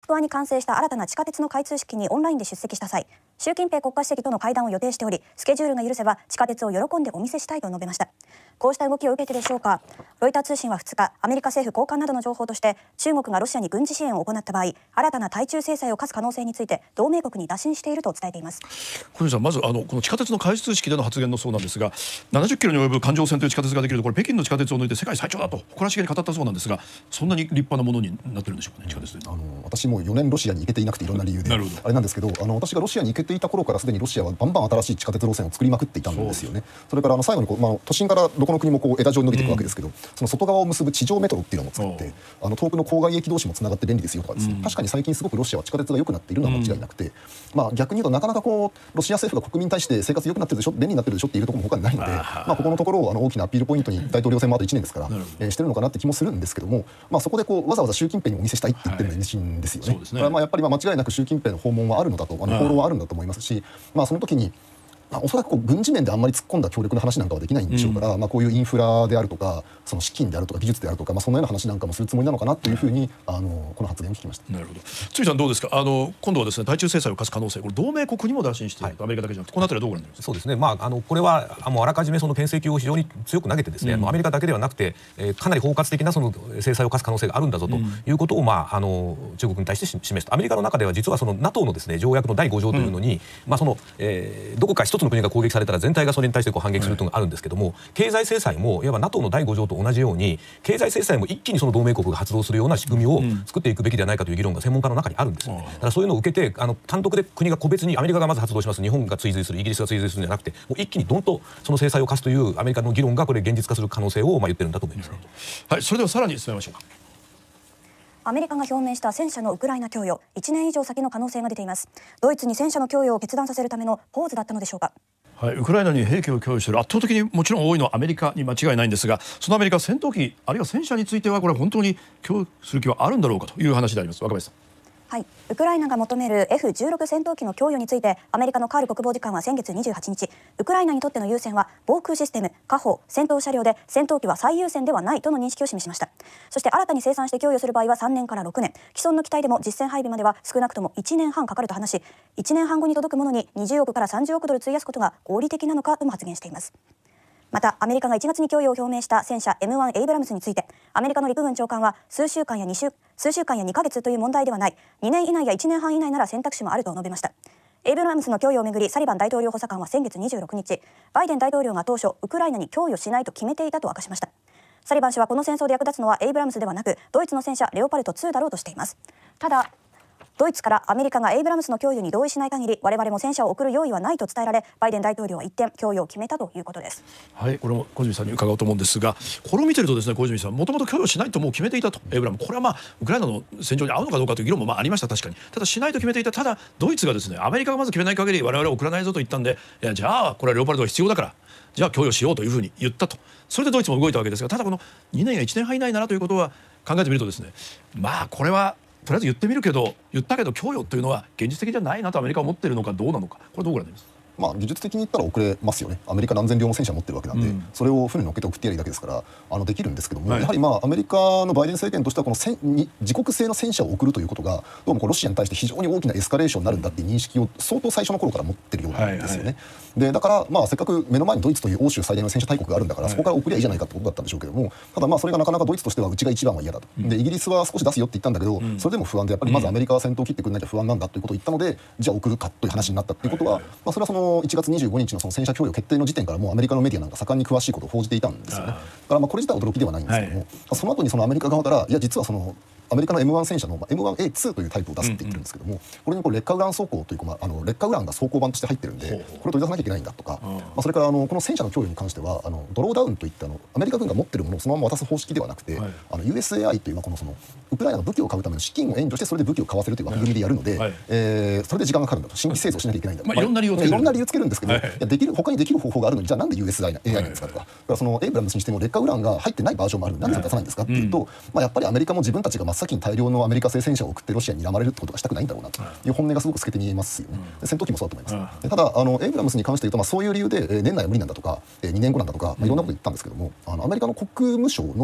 フアに完成した新たな地下鉄の開通式にオンラインで出席した際、習近平国家主席との会談を予定しており、スケジュールが許せば地下鉄を喜んでお見せしたいと述べました。こうした動きを受けてでしょうか、ロイター通信は2日、アメリカ政府高官などの情報として、中国がロシアに軍事支援を行った場合、新たな対中制裁を科す可能性について同盟国に打診していると伝えています。 小泉さん、まずこの地下鉄の開通式での発言のそうなんですが、70キロに及ぶ環状線という地下鉄ができると、これ北京の地下鉄を抜いて世界最長だと誇らしげに語ったそうなんですが、そんなに立派なものになってるんでしょうかね、地下鉄というのは。 私も4年ロシアに行けていなくていろんな理由であれなんですけど、私がロシアに行けていた頃からすでにロシアはバンバン新しい地下鉄路線を作りまくっていたんですよね。それから最後に都心からどこの国も枝状に伸びていくわけですけど、その外側を結ぶ地上メトロっていうのも作って、遠くの郊外駅同士もつながって便利ですよとかですね、確かに最近すごくロシアは地下鉄が良くなっているのは間違いなくて、逆に言うとなかなかロシア政府が国民に対して生活良くなってるでしょ、便利になってるでしょっていうところも他にないので、ここのところを大きなアピールポイントに大統領選もあと1年ですから、してるのかなって気もするんですけども、そこでわざわざ習近平にお見せしたいって言ってるのが嬉しいんですよね。やっぱり間違いなく習近平の訪問はあるのだと、訪問はあるんだと思いますし、その時におそらく軍事面であんまり突っ込んだ強力な話なんかはできないんでしょうから、こういうインフラであるとか、その資金であるとか技術であるとか、そのような話なんかもするつもりなのかなというふうにこの発言を聞きました。 なるほど。堤さんどうですか。今度はですね、対中制裁を科す可能性、これ同盟国にも打診していると、アメリカだけじゃなくて、このあたりはどうご覧になりますか。 そうですね。これはあらかじめその牽制球を非常に強く投げてですね、アメリカだけではなくて、かなり包括的なその制裁を科す可能性があるんだぞということを中国に対して示した。アメリカの中では実はその NATO のですね条約の第5条というのに、どこか一つの国が攻撃されたら全体がそれに対して反撃するというのがあるんですけども、経済制裁もいわば NATO の第5条と同じように経済制裁も一気にその同盟国が発動するような仕組みを作っていくべきではないかという議論が専門家の中にあるんですよね。だからそういうのを受けて単独で国が個別にアメリカがまず発動します、日本が追随する、イギリスが追随するんじゃなくて、もう一気にドンとその制裁を科すというアメリカの議論がこれ現実化する可能性を言ってるんだと思いますね。 はい、それではさらに進めましょうか。 アメリカが表明した戦車のウクライナ供与、1年以上先の可能性が出ています。ドイツに戦車の供与を決断させるためのポーズだったのでしょうか。 はい、ウクライナに兵器を供与している、圧倒的にもちろん多いのはアメリカに間違いないんですが、そのアメリカ戦闘機あるいは戦車についてはこれ本当に供与する気はあるんだろうかという話であります。若林さん。 はい、ウクライナが求める F16 戦闘機の供与について、アメリカのカール国防次官は先月28日、ウクライナにとっての優先は防空システム、火砲、戦闘車両で、戦闘機は最優先ではないとの認識を示しました。そして新たに生産して供与する場合は3年から6年、既存の機体でも実戦配備までは少なくとも1年半かかると話し、1年半後に届くものに20億から30億ドル費やすことが合理的なのかとも発言しています。またアメリカが1月に供与を表明した戦車 M1 エイブラムスについて、アメリカの陸軍長官は数週間や2ヶ月という問題ではない、2年以内や1年半以内なら選択肢もあると述べました。エイブラムスの供与をめぐり、サリバン大統領補佐官は先月26日、バイデン大統領が当初ウクライナに供与しないと決めていたと明かしました。サリバン氏はこの戦争で役立つのはエイブラムスではなく、ドイツの戦車レオパルト2だろうとしています。ただドイツからアメリカがエイブラムスの供与に同意しない限り、我々も戦車を送る用意はないと伝えられ、バイデン大統領は一転供与を決めたということです。 はい、これも小泉さんに伺おうと思うんですが、これを見てるとですね、小泉さんもともと供与しないともう決めていたと。エイブラム、これはウクライナの戦場に合うのかどうかという議論もありました。確かに。ただしないと決めていた。ただドイツがですね、アメリカがまず決めない限り我々は送らないぞと言ったんで、じゃあこれはレオパルトが必要だからじゃあ供与しようというふうに言ったと。それでドイツも動いたわけですが、ただこの2年や1年半以内ならということは考えてみるとですね、これはとりあえず言ったけど供与というのは現実的じゃないなとアメリカは思っているのかどうなのか、これどうご覧になります。 技術的に言ったら遅れますよね。アメリカ何千両も戦車持ってるわけなんで、それを船に乗っけて送ってやるだけですからできるんですけども、やはりアメリカのバイデン政権としてはこの自国製の戦車を送るということがどうもロシアに対して非常に大きなエスカレーションになるんだっていう認識を相当最初の頃から持ってるようなんですよね。でだからせっかく目の前にドイツという欧州最大の戦車大国があるんだから、そこから送りゃいいじゃないかってことだったんでしょうけども、ただそれがなかなかドイツとしてはうちが一番は嫌だと。でイギリスは少し出すよって言ったんだけど、それでも不安で、やっぱりまずアメリカは戦闘機ってくれなきゃ不安なんだということを言ったので、じゃあ送るかという話になったっていうことは、それはその1月25日のその戦車供与決定の時点からもうアメリカのメディアなんか盛んに詳しいことを報じていたんですよね。だからこれ自体は驚きではないんですけども、その後にそのアメリカ側からいや実はそのアメリカの M1 戦車の M1A2 というタイプを出すって言ってるんですけども、これに劣化ウラン装甲という劣化ウランが装甲板として入ってるんで、これを取り出さなきゃいけないんだとか、それからこの戦車の供与に関してはドローダウンといってアメリカ軍が持ってるものをそのまま渡す方式ではなくて、USAI というこのウクライナの武器を買うための資金を援助してそれで武器を買わせるという枠組みでやるので、それで時間がかかるんだと、新規製造しなきゃいけないんだと、 いろんな理由つけるんですけど、 他にできる方法があるのに、じゃあなんで USAI なんですかとか、だからそのエイブラムスにしても劣化ウランが入ってないバージョンもあるのになんでそれ出さないんですかっていうと、やっぱりアメリカも自分たちが真っ先に大量のアメリカ製戦車を送ってロシアに睨まれるってことがしたくないんだろうなという本音がすごく透けて見えますよね。戦闘機もそうだと思います。ただエイブラムスに関して言うと、そういう理由で年内は無理なんだとか2年後なんだとかいろんなこと言ったんですけども、アメリカの国務省の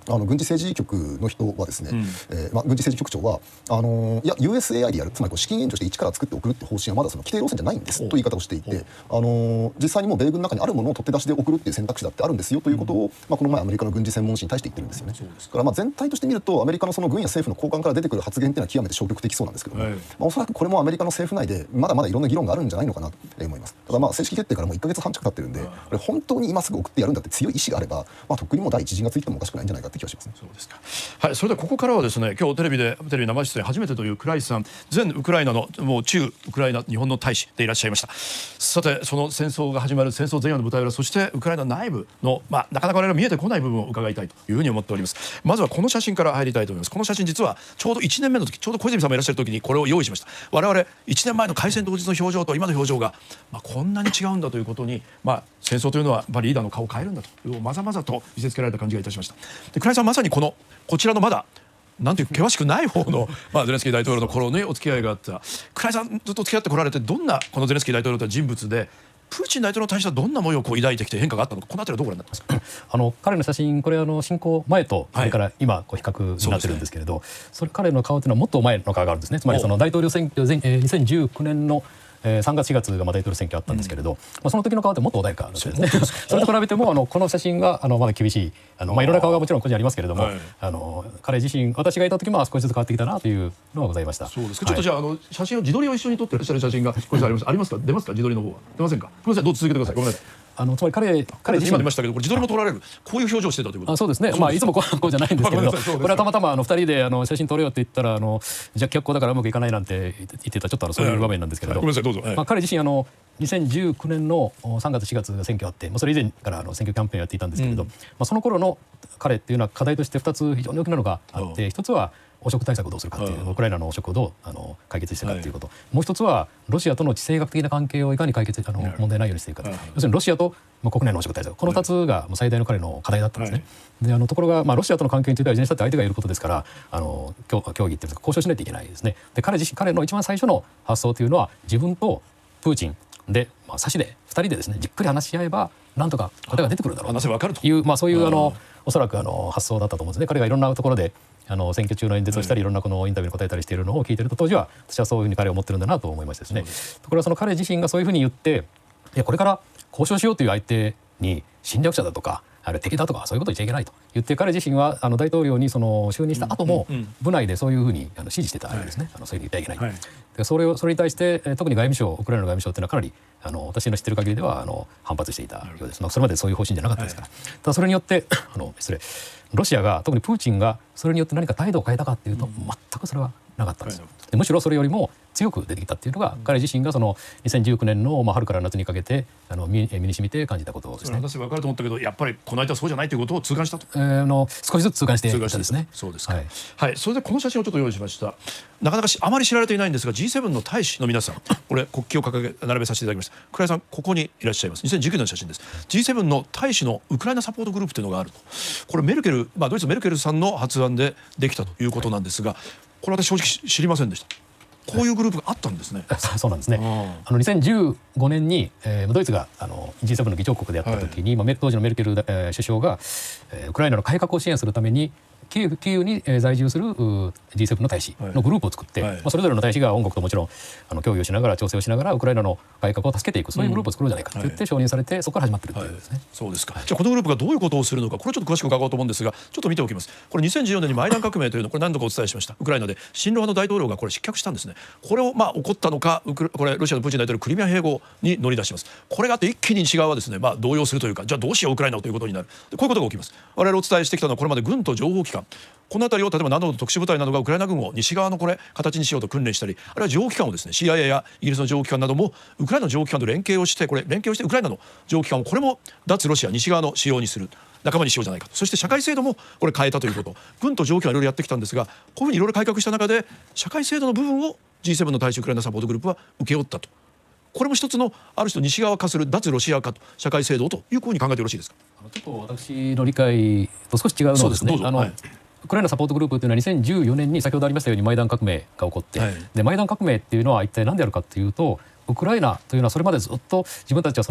軍事政治局の人はですね、軍事政治局長は、いや USAI でやる、つまり資金援助して一から作って送るって方針はまだその規定路線じゃないんですという言い方をしていて、実際にもう米軍の中にあるものを取って出しで送るっていう選択肢だってあるんですよということを、この前アメリカの軍事専門誌に対して言ってるんですよね。だから全体として見るとアメリカのその軍や政府の高官から出てくる発言っていうのは極めて消極的そうなんですけども、おそらくこれもアメリカの政府内でまだまだいろんな議論があるんじゃないのかなと思います。ただ正式決定からもう1ヶ月半近く経ってるんで、これ本当に今すぐ送ってやるんだって強い意志があれば、とっくにもう第一陣がついてもおかしくないんじゃないかって気がしますね。 そうですか。はい、それではここからはですね、今日テレビ生出演初めてという倉石さん、前ウクライナのもう駐ウクライナ日本の大使でいらっしゃいました。さてその戦争が始まる戦争前夜の舞台裏、そしてウクライナ内部のなかなか我々が見えてこない部分を伺いたいというふうに思っております。まずはこの写真から入りたいと思います。この写真実はちょうど1年目の時、ちょうど小泉さんもいらっしゃる時にこれを用意しました。我々1年前の開戦当日の表情と今の表情が、こんなに違うんだということに、戦争というのはやっぱりリーダーの顔を変えるんだとまざまざと見せつけられた感じがいたしました。で倉井さん、まさにこちらのまだなんていう険しくない方の、ゼレンスキー大統領の頃にお付き合いがあった倉井さん、ずっと付き合ってこられて、どんなこのゼレンスキー大統領という人物でプーチン大統領に対してはどんな思いを抱いてきて変化があったのか、このあたりはどうご覧になってますか。 彼の写真、これ侵攻前とそれから今比較になってるんですけれど、それ彼の顔というのはもっと前の顔があるんですね。つまりその大統領選挙2019年の3月4月が大統領選挙あったんですけれど、その時の顔ってもっと穏やかですね。それと比べてもこの写真がまだ厳しい、いろんな顔がもちろん個人ありますけれども、彼自身、私がいた時も少しずつ変わってきたなというのがございました。 そうですか。ちょっとじゃあ写真を自撮りを一緒に撮ってらっしゃる写真がこれありますか。出ますか、自撮りの方は出ませんか。ごめんなさい、どうぞ続けてください。ごめんなさい。 つまり彼自身今出ましたけど、これ自撮りも撮られる、こういう表情をしてたということ。 そうですね。いつもこうじゃないんですけれど、これはたまたま2人で写真撮れよって言ったらじゃあ脚光だからうまくいかないなんて言ってた、ちょっとそういう場面なんですけれど、 ごめんなさい、どうぞ。 彼自身2019年の3月4月が選挙あって、それ以前から選挙キャンペーンをやっていたんですけれど、その頃の彼っていうのは課題として2つ非常に大きなのがあって、1つは汚職対策をどうするかっていう、ウクライナの汚職をどう解決していくかということ、もう一つはロシアとの地政学的な関係をいかに解決問題ないようにしていくか、要するにロシアと国内の汚職対策、この2つが最大の彼の課題だったんですね。でところがロシアとの関係についてはいずれにしたって相手がいることですから、協議っていうか交渉しないといけないですね。で彼の一番最初の発想というのは、自分とプーチンで差しで2人でですねじっくり話し合えばなんとか答えが出てくるだろうという、そういうおそらく発想だったと思うんですね。彼がいろんなところで選挙中の演説をしたり、いろんなこのインタビューに答えたりしているのを聞いていると、当時は私はそういうふうに彼を思ってるんだなと思いましたですね。ところがその彼自身がそういうふうに言って、いやこれから交渉しようという相手に侵略者だとか敵だとかそういうこと言っちゃいけないと言って、彼自身は大統領に就任した後も部内でそういうふうに指示してたんですね。そういうふうに言ってはいけない。でそれに対して特にウクライナの外務省っていうのはかなり私の知ってる限りでは反発していたようです。それまでそういう方針じゃなかったですから。ただそれによってロシアが、特にプーチンがそれによって何か態度を変えたかっていうと、全くそれはなかったんです。でむしろそれよりも強く出てきたっていうのが、彼自身が2019年の春から夏にかけて身に染みて感じたことですね。 私分かると思ったけど、やっぱりこの間はそうじゃないということを痛感したと。 少しずつ痛感していたですね。 そうですか。はい。それでこの写真をちょっと用意しました。なかなかあまり知られていないんですが、G7 の大使の皆さん、これ国旗を並べさせていただきました。倉井さん、ここにいらっしゃいます。2019年の写真です。G7 の大使のウクライナサポートグループというのがあると。これドイツのメルケルさんの発案でできたということなんですが、これ私正直知りませんでした。こういうグループがあったんですね。 そうなんですね。2015年にドイツがG7 の議長国であった時に、当時のメルケル首相がウクライナの改革を支援するためにキーウに在住する G7 の大使のグループを作って、それぞれの大使が音楽ともちろん協議をしながら調整をしながらウクライナの改革を助けていく、そういうグループを作ろうじゃないかと言って承認されて、そこから始まっているというですね。 そうですか。じゃあこのグループがどういうことをするのか、これちょっと詳しく伺おうと思うんですが、ちょっと見ておきます。これ2014年にマイダン革命というの、これ何度かお伝えしました。ウクライナで親ロ派の大統領がこれ失脚したんですね。これを起こったのか、これロシアのプーチン大統領クリミア併合に乗り出します。これがあって一気に西側はですね、動揺するというか、じゃあどうしようウクライナをということになる。こういうことが起きます。我々お伝えしてきたのはこれまで軍と情報機関、この辺りを例えばNATOの特殊部隊などがウクライナ軍を西側の形にしようと訓練したり、あるいは情報機関をですね CIA やイギリスの情報機関などもウクライナの情報機関と連携をしてウクライナの情報機関をこれも脱ロシア西側の仕様にする、仲間にしようじゃないかと。そして社会制度もこれ変えたということ、軍と情報機関はいろいろやってきたんですが、こういうふうにいろいろ改革した中で社会制度の部分を G7 の大使ウクライナサポートグループは請け負ったと。これも一つのある種西側化する脱ロシア化と社会制度というふうに考えてよろしいですか。 ちょっと私の理解と少し違うのですね。ウクライナサポートグループというのは2014年に先ほどありましたようにマイダン革命が起こって、でマイダン革命っていうのは一体何であるかというと、ウクライナというのはそれまでずっと自分たちは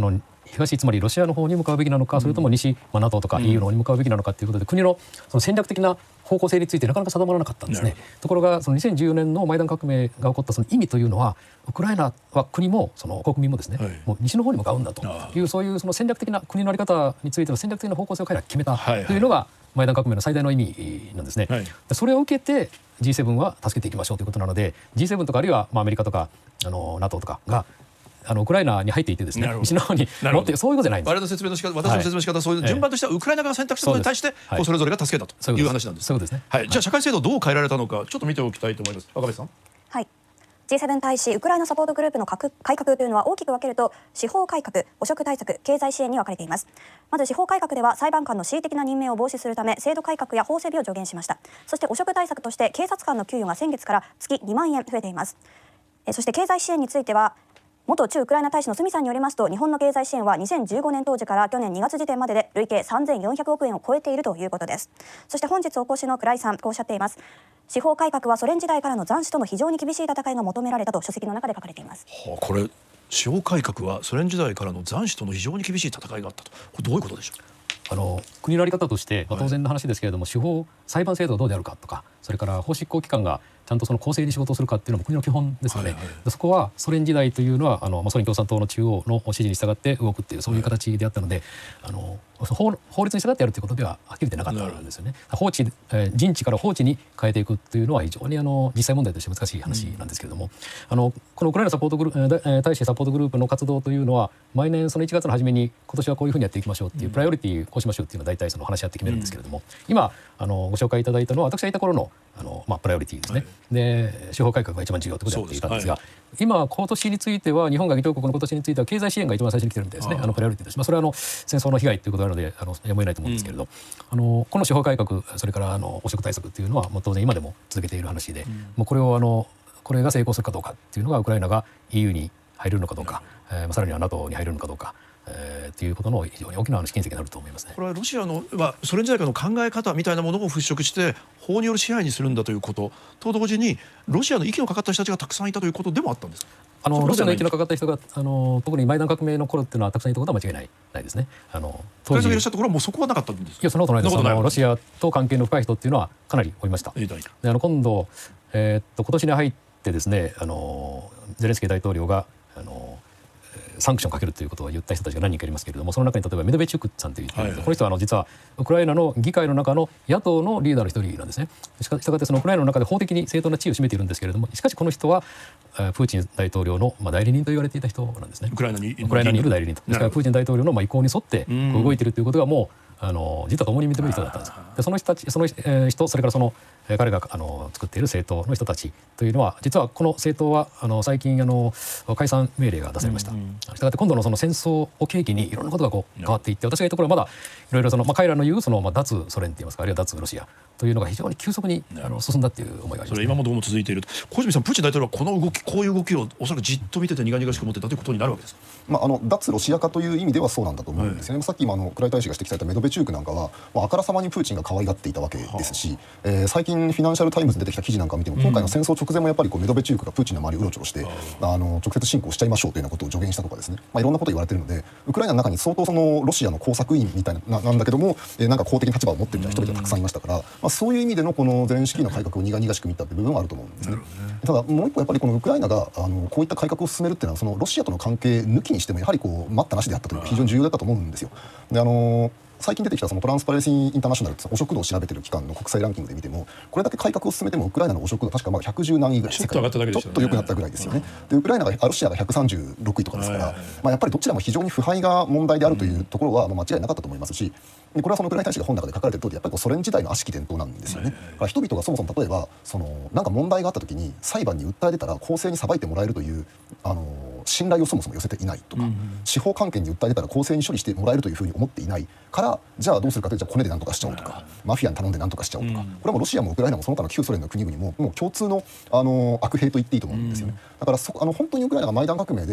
東つまりロシアの方に向かうべきなのか、それとも西、NATO とか EU の方に向かうべきなのかということで、国のその戦略的な方向性についてなかなか定まらなかったんですね。ところがその2014年のマイダン革命が起こったその意味というのは、ウクライナは国もその国民もですね、もう西の方に向かうんだという、そういうその戦略的な国の在り方についての戦略的な方向性を彼らが決めたというのがマイダン革命の最大の意味なんですね。それを受けて G7 は助けていきましょうということなので、 G7 とかあるいはアメリカとかNATO とかがウクライナに入っていてですね、西の方に持ってそういうことじゃないんです。 我々の説明の仕方、私の説明の仕方はそういう順番としてはウクライナが選択したことに対してそれぞれが助けたという話なんです。 そうですね。 はい、じゃあ社会制度をどう変えられたのかちょっと見ておきたいと思います。若林さん。 はい。G7 大使ウクライナサポートグループの改革というのは大きく分けると司法改革、汚職対策、経済支援に分かれています。まず司法改革では裁判官の恣意的な任命を防止するため制度改革や法整備を助言しました。そして汚職対策として警察官の給与が先月から月2万円増えています。そして経済支援については元駐ウクライナ大使の角さんによりますと、日本の経済支援は2015年当時から去年2月時点までで累計3400億円を超えているということです。そして本日お越しの倉井さん、こうおっしゃっています。司法改革はソ連時代からの斬首との非常に厳しい戦いが求められたと書籍の中で書かれています。 これ司法改革はソ連時代からの斬首との非常に厳しい戦いがあったと、これどういうことでしょう。 国の在り方として、当然の話ですけれども、司法裁判制度はどうであるかとか、それから法執行機関がちゃんとその公正に仕事をするかっていうのも国の基本ですよね。そこはソ連時代というのはソ連共産党の中央の指示に従って動くっていう、そういう形であったので、法律に従ってやるということでははっきり言ってなかったんですよね。人治から法治に変えていくというのは非常に実際問題として難しい話なんですけれども、このウクライナサポートグループ大使サポートグループの活動というのは毎年その1月の初めに今年はこういうふうにやっていきましょうっていうプライオリティこうしましょうっていうのを大体その話し合って決めるんですけれども、今ご紹介いただいたのは私がいた頃のプライオリティですね。で司法改革が一番重要ということをやっていたんですが、今年については日本が議長国の今年については経済支援が一番最初に来てるみたいですね。プライオリティとして、それは戦争の被害ということなのでやむを得ないと思うんですけれど、この司法改革、それから汚職対策っていうのはもう当然今でも続けている話で、もうこれが成功するかどうかっていうのがウクライナが EU に入れるのかどうか、さらには NATO に入れるのかどうかということの非常に大きな試金石になると思いますね。 これはロシアの、ソ連時代からの考え方みたいなものを払拭して法による支配にするんだということと同時に、ロシアの息のかかった人たちがたくさんいたということでもあったんですか。 ロシアの息のかかった人が特にマイダン革命の頃っていうのはたくさんいたことは間違いないですね。 当時いらっしゃった頃はもうそこはなかったんですか。 いや、そんなことないです。ロシアと関係の深い人っていうのはかなりおりました。で今度、今年に入ってですね、ゼレンスキー大統領がサンクションかけるということを言った人たちが何人かいますけれども、その中に例えばメドベチュクさんという人がいて、この人は実はウクライナの議会の中の野党のリーダーの一人なんですね。したがってそのウクライナの中で法的に正当な地位を占めているんですけれども、しかしこの人はプーチン大統領の代理人と言われていた人なんですね。 ウクライナにいる代理人と。ですからプーチン大統領の意向に沿って動いているということがもう実は共に認める人だったんです。でその人、それから彼が作っている政党の人たちというのは、実はこの政党は最近解散命令が出されました。したがって今度のその戦争を契機にいろんなことが変わっていって、私がいた頃はまだいろいろ彼らの言う脱ソ連といいますか、あるいは脱ロシアというのが非常に急速に進んだっていう思いがあります。 それ今もどうも続いていると。小泉さん、プーチン大統領はこの動き、こういう動きをおそらくじっと見てて苦々しく思ってたということになるわけですか。 脱ロシア化という意味ではそうなんだと思うんですよね。さっき倉井大使が指摘されたメドベチュークなんかはあからさまにプーチンが可愛がっていたわけですし、最近フィナンシャルタイムズに出てきた記事なんかを見ても、今回の戦争直前もやっぱりメドベチュークがプーチンの周りをうろちょろして直接侵攻しちゃいましょうというようなことを助言したとかですね、いろんなこと言われているので、ウクライナの中に相当ロシアの工作員みたいなんだけども、なんか公的な立場を持っている人々がたくさんいましたから、そういう意味でのこのゼレンスキーの改革を苦々しく見たという部分はあると思うんですね。ただもう一個やっぱりこのウクライナがこういった改革を進めるっていうのはロシアとの関係抜きにしてもやはり待ったなしであったというのが非常に重要だったと思うんですよ。で最近出てきたトランスパレンシーインターナショナル汚職度を調べている機関の国際ランキングで見ても、これだけ改革を進めてもウクライナの汚職度確か110何位ぐらい、ちょっと良くなったぐらいですよね。でロシアが136位とかですから、やっぱりどちらも非常に腐敗が問題であるというところは間違いなかったと思いますし、これはウクライナ大使が本の中で書かれている通り、やっぱりソ連時代の悪しき伝統なんですよね。人々がそもそも例えばなんか問題があった時に裁判に訴え出たら公正に裁いてもらえるという信頼をそもそも寄せていないとか、司法関係に訴え出たら公正に処理してもらえるというふうに思っていないから、じゃあどうするかというと、コネで何とかしちゃおうとか、マフィアに頼んで何とかしちゃおうとか、これはもうロシアもウクライナもその他の旧ソ連の国々ももう共通の悪兵と言っていいと思うんですよね。だから本当にウクライナがマイダン革命で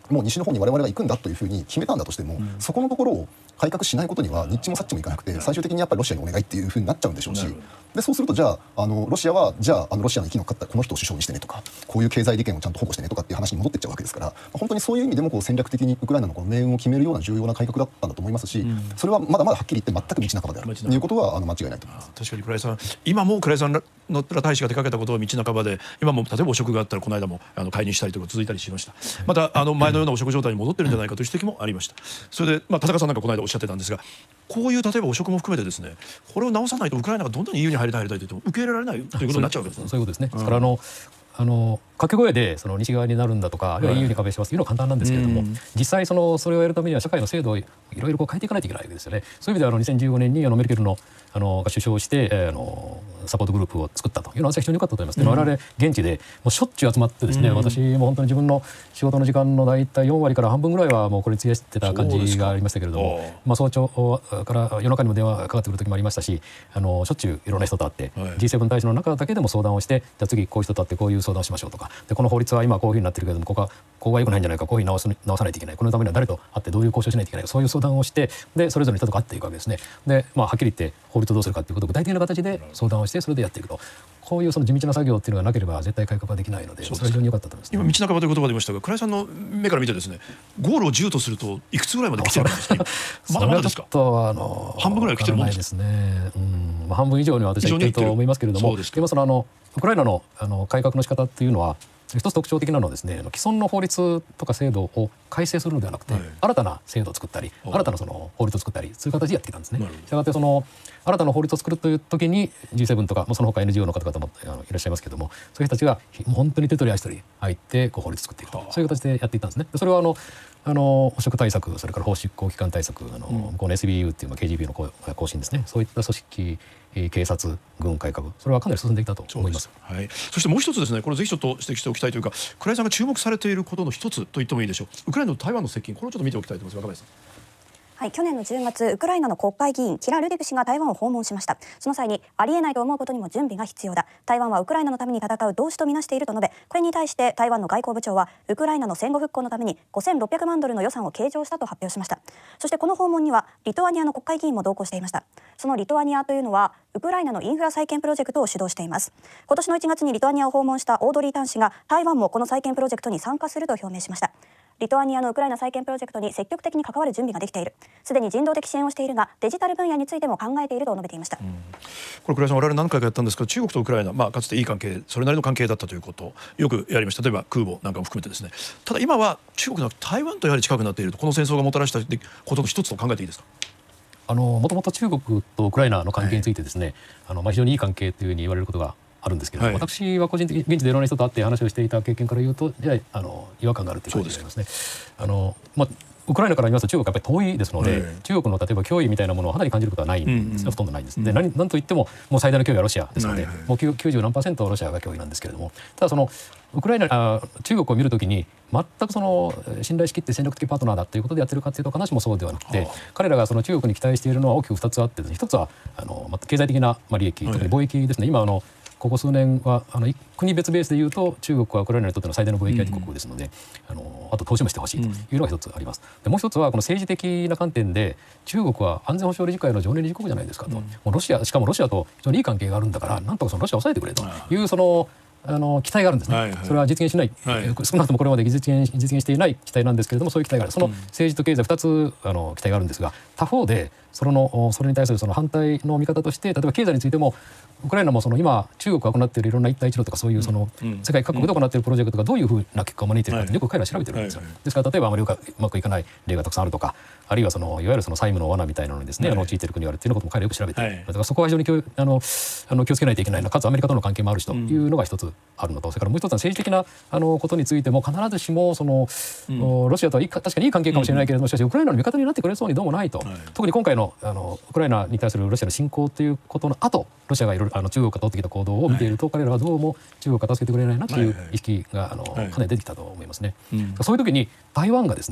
もう西の方に我々が行くんだというふうに決めたんだとしても、そこのところを改革しないことにはニッチもサッチもいかなくて、最終的にやっぱりロシアにお願いっていうふうになっちゃうんでしょうし、でそうするとじゃあロシアはじゃあロシアの生き残ったこの人を首相にしてねとか、こういう経済利権をちゃんと保護してねとかっていう話に戻ってっちゃうわけですから、本当にそういう意味でもこう戦略的にウクライナのこの命運を決めるような重要な改革だったんだと思いますし、それはまだまだはっきり言って全く道半ばであるということは間違いないと思います。 確かに倉井さん、今も倉井さんの大使が手掛けたことは道半ばで、今も例えば汚職があったらこの間も介入したりとか続いたりしました。また前のような汚職状態に戻ってるんじゃないかという指摘もありました。それで田中さんなんかこの間おっしゃってたんですが、こういう例えば汚職も含めてですね、これを直さないとウクライナがどんなに EU に入りたいと言っても受け入れられないということになっちゃうわけですね。 そういうことですね。ですから掛け声で西側になるんだとか、あるいは EU に加盟しますというのは簡単なんですけれども、実際それをやるためには社会の制度をいろいろ変えていかないといけないわけですよね。そういう意味では2015年にメルケルが首相をしてサポートグループを作ったというのは非常に良かったと思います。で我々現地でもうしょっちゅう集まってですね、私も本当に自分の仕事の時間の大体4割から半分ぐらいはもうこれに費やしてた感じがありましたけれども、早朝から夜中にも電話がかかってくる時もありましたし、しょっちゅういろんな人と会って、G7 大使の中だけでも相談をして、じゃあ次こういう人と会ってこういう相談をしましょうとか、でこの法律は今こういうふうになってるけれども、ここが良くないんじゃないか、こういうふうに直さないといけない、このためには誰と会ってどういう交渉しないといけないか、そういう相談をして、でそれぞれの人と会っていくわけですね。ではっきり言って法律をどうするかということを具体的な形で相談をして、それでやっていくと。こういう地道な作業っていうのがなければ絶対改革はできないので、それは非常に良かったと思います、ね。 今道半ばという言葉が出ましたが、倉井さんの目から見てですね、ゴールを10とするといくつぐらいまで来てるんですか？まだまだですか？半分ぐらい来てるもんですね。 半分以上には私は言ってると思いますけれども、今ウクライナの改革の仕方っていうのは一つ特徴的なのはですね、既存の法律とか制度を改正するのではなくて、新たな制度を作ったり、新たな法律を作ったり、そういう形でやってきたんですね。したがって新たな法律を作るという時に G7 とかその他 NGO の方々もいらっしゃいますけれども、そういう人たちが本当に手取り足取り入って法律を作っていくと、そういう形でやっていったんですね。それは汚職対策、それから法執行機関対策、向こうの SBU っていうKGB の更新ですね、そういった組織、警察、軍改革、それはかなり進んでいたと思います。 そしてもう一つですね、これぜひちょっと指摘しておきたいというか、倉井さんが注目されていることの一つと言ってもいいでしょう、ウクライナと台湾の接近、これをちょっと見ておきたいと思います。若林さん。 はい、去年の10月、ウクライナの国会議員キラ・ルデク氏が台湾を訪問しました。その際に、ありえないと思うことにも準備が必要だ、台湾はウクライナのために戦う同志とみなしていると述べ、これに対して台湾の外交部長はウクライナの戦後復興のために5600万ドルの予算を計上したと発表しました。そしてこの訪問にはリトアニアの国会議員も同行していました。そのリトアニアというのはウクライナのインフラ再建プロジェクトを主導しています。今年の1月にリトアニアを訪問したオードリー・タン氏が台湾もこの再建プロジェクトに参加すると表明しました。リトアニアのウクライナ再建プロジェクトに積極的に関わる準備ができている、すでに人道的支援をしているがデジタル分野についても考えていると述べていました。 これ倉井さん、我々何回かやったんですが、中国とウクライナ、かつていい関係、それなりの関係だったということをよくやりました。例えば空母なんかも含めてですね。ただ今は中国の台湾とやはり近くなっていると、この戦争がもたらしたことの一つと考えていいですか？ もともと中国とウクライナの関係についてですね、非常にいい関係というふうに言われることがあるんですけれども、私は個人的に現地でいろんな人と会って話をしていた経験から言うと、違和感があるという感じがありますね。ウクライナから見ますと中国はやっぱり遠いですので、中国の例えば脅威みたいなものを肌に感じることはないんですね、ほとんどないんです。で、何といってももう最大の脅威はロシアですので、もう90何%ロシアが脅威なんですけれども、ただウクライナ中国を見るときに全く信頼しきって戦略的パートナーだということでやってるかというと必ずしもそうではなくて、彼らが中国に期待しているのは大きく2つあって、一つは経済的な利益、特に貿易ですね。今ここ数年は国別ベースでいうと中国はウクライナにとっての最大の貿易相手国ですので、あと投資もしてほしいというのが一つあります。でもう一つはこの政治的な観点で、中国は安全保障理事会の常任理事国じゃないですかと、もうしかもロシアと非常にいい関係があるんだから、なんとかロシアを抑えてくれという期待があるんですね。それは実現しない、少なくともこれまで実現していない期待なんですけれども、そういう期待がある。政治と経済2つ期待があるんですが、他方でそれに対する反対の見方として、例えば経済についてもウクライナも今中国が行っているいろんな一帯一路とか、そういう世界各国で行っているプロジェクトがどういうふうな結果を招いているかってよく彼ら調べてるんですよ。ですから例えばあまりうまくいかない例がたくさんあるとか、あるいはいわゆる債務の罠みたいなのにですね、陥っている国があるっていうことも彼らよく調べている。だからそこは非常に気をつけないといけないな、かつアメリカとの関係もあるしというのが一つあるのと、それからもう一つは政治的なことについても必ずしもロシアとは確かにいい関係かもしれないけれども、しかしウクライナの味方になってくれそうにどうもないと。特に今回のウクライナに対するロシアの侵攻ということの後、ロシアがいろいろ中国が取ってきた行動を見ていると、彼らはどうも中国が助けてくれないなという意識がかなり出てきたと思いますね。そういう時に台湾がですね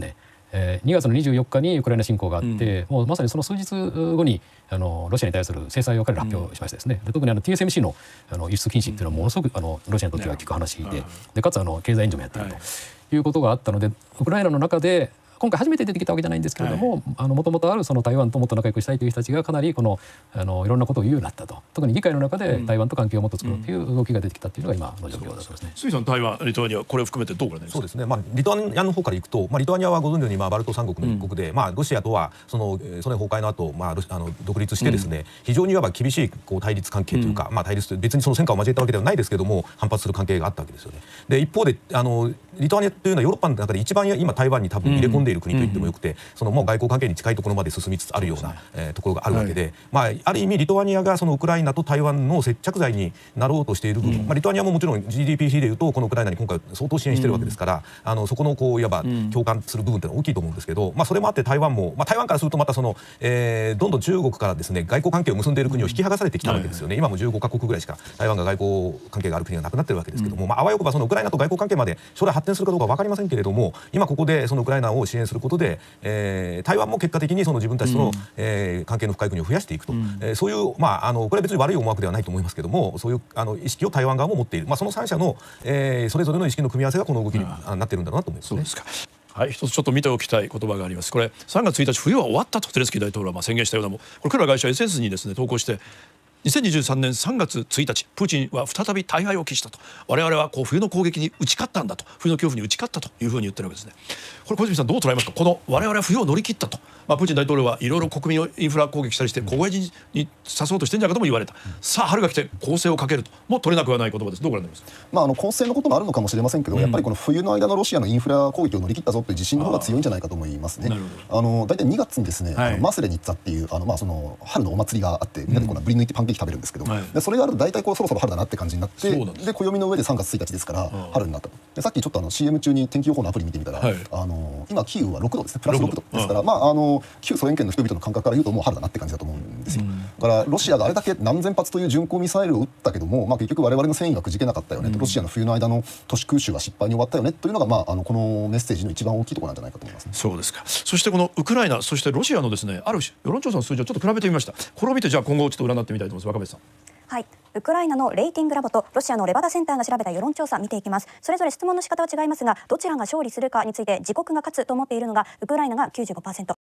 2月の24日にウクライナ侵攻があって、もうまさにその数日後にロシアに対する制裁を彼ら発表しましてですね、で特にTSMC の輸出禁止っていうのはものすごくロシアにとっては効く話で、かつ経済援助もやっているということがあったので、ウクライナの中で今回初めて出てきたわけじゃないんですけれども、もともとあるその台湾ともっと仲良くしたいという人たちがかなりいろんなことを言うようになったと、特に議会の中で台湾と関係をもっと作ろうという動きが出てきたというのが今の状況だそうですね。 杉さん、台湾、リトアニア、これを含めてどうご覧になりますか。 そうですね、リトアニアの方からいくと、リトアニアはご存知のようにバルト三国の一国で、ロシアとはそのソ連崩壊の後、独立してですね、非常にいわば厳しい対立関係というか、対立と別にその戦火を交えたわけではないですけれども、反発する関係があったわけですよね。で一方でリトアニアというのはヨーロッパの中で一番今台湾に多分入れ込んでいる国と言ってもよくて、そのもう外交関係に近いところまで進みつつあるような、ところがあるわけで、ある意味リトアニアがそのウクライナと台湾の接着剤になろうとしている部分、リトアニアももちろん GDP 比でいうとこのウクライナに今回相当支援しているわけですから、そこのいわば共感する部分というのは大きいと思うんですけど、それもあって台湾も、台湾からするとまたどんどん中国からですね外交関係を結んでいる国を引き剥がされてきたわけですよね。今も15カ国ぐらいしか台湾が外交関係がある国がなくなっているわけですけども、あわよくばそのウクライナと外交関係まで将来発展するかどうか分かりませんけれども、今ここでそのウクライナを支援することで、台湾も結果的にその自分たちとの、関係の深い国を増やしていくと、そういうこれは別に悪い思惑ではないと思いますけども、そういう意識を台湾側も持っている、その3者の、それぞれの意識の組み合わせがこの動きになっているんだろうなと思いますね。 そうですか。はい、一つちょっと見ておきたい言葉があります。これ3月1日冬は終わったとゼレンスキー大統領は宣言したようなも、これクラ外相は SNS にですね投稿して、2023年3月1日プーチンは再び大敗を喫したと、我々は冬の攻撃に打ち勝ったんだと、冬の恐怖に打ち勝ったというふうに言ってるわけですね。これ小泉さんどう捉えますか。この我々は冬を乗り切ったと、プーチン大統領はいろいろ国民をインフラ攻撃したりして凍え死ににさそうとしてんじゃないかとも言われた。さあ春が来て攻勢をかけるとも取れなくはない言葉です。どうご覧になりますか。 攻勢のこともあるのかもしれませんけど、やっぱりこの冬の間のロシアのインフラ攻撃を乗り切ったぞという自信の方が強いんじゃないかと思いますね。大体2月にですね、マスレニッツァっていうその春のお祭りがあって、みんなでぶり抜いてパンケーキ食べるんですけど、でそれがあると大体そろそろ春だなって感じになって、で暦の上で3月1日ですから春になったと。でさっきちょっとCM 中に天気予報のアプリ見てみたら、今キーウは6度ですね、プラス6度ですから、旧ソ連圏の人々の感覚から言うともう春だなって感じだと思うんですよ。だからロシアがあれだけ何千発という巡航ミサイルを撃ったけども、結局我々の戦意がくじけなかったよねと、ロシアの冬の間の都市空襲は失敗に終わったよねというのが、このメッセージの一番大きいところなんじゃないかと思いますね。 そうですか。そしてこのウクライナ、そしてロシアのですねある世論調査の数字をちょっと比べてみました。これを見てじゃあ今後ちょっと占ってみたいと思います。若林さん。 はい、ウクライナのレーティングラボとロシアのレバダセンターが調べた世論調査見ていきます。それぞれ質問の仕方は違いますが、どちらが勝利するかについて自国が勝つと思っているのがウクライナが 95%、